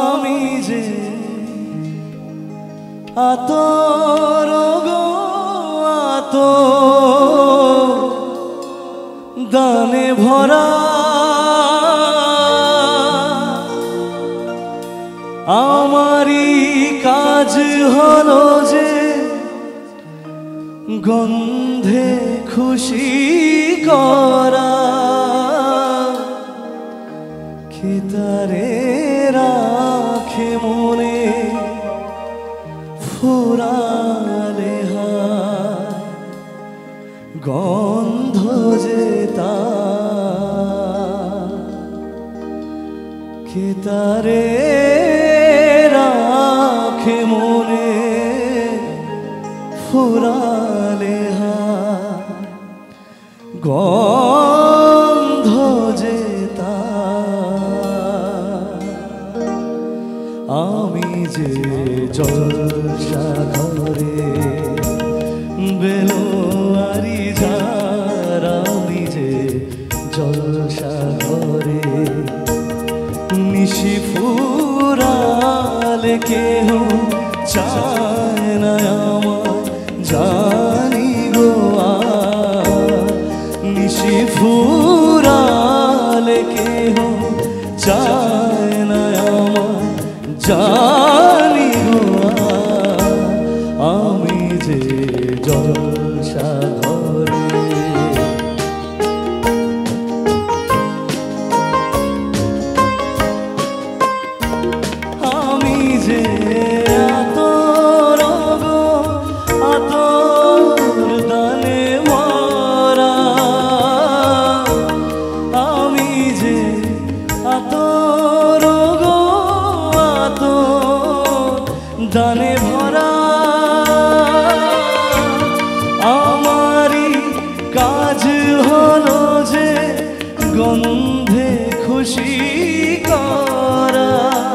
আমি যে আতর গো আতর দানে ভরা আমারই কাজ হলো যে গন্ধে খুশি করা কে তারে রাখে মনে ফুরালে হায় গন্ধ যে তার কে তারে রাখে মনে ফুরালে হায় গন্ধ যে তার আমি যে জলসাঘরে বেলোয়ারি ঝার আমি যে জলসাঘরে নিশি ফুরালে কেহ চায় না আমার জানি গো নিশি ফুরালে কেহ চায় না আমার জানি গো আমি যে জলসাঘরে আমি যে আতর গো আতর দানে ভরা আমি যে আতর গো আতর দানে ভরা আমারই কাজ হলো যে গন্ধে খুশি করা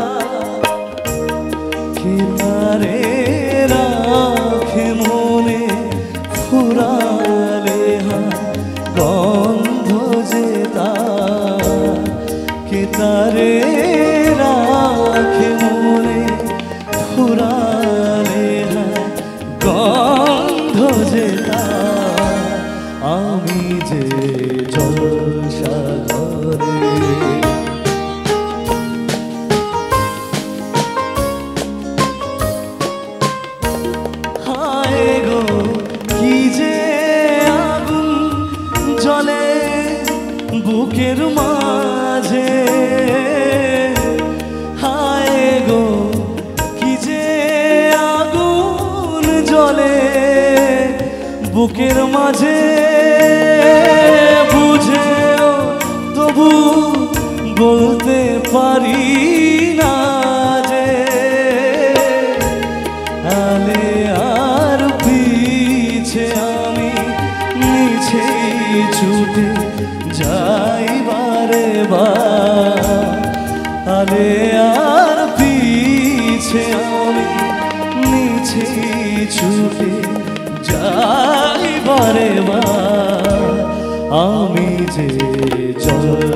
কে তারে রাখে মনে ফুরালে হায় গন্ধ যে তার কে তারে রাখে মনে ফুরালে হায় গন্ধ যে তার আমি যে জলসাঘরে হায় গো কি যে আগুন জ্বলে বুকের মাঝে হায় গো কি যে আগুন জ্বলে বুকের মাঝে বুঝেও তবু বলতে পারি না যে আলে আর পিছে আমি নিচে ছুটে যাই বারে বার আলে আর পিছে আমি নিচে ছুটে যাই বারে বার আমি যে জল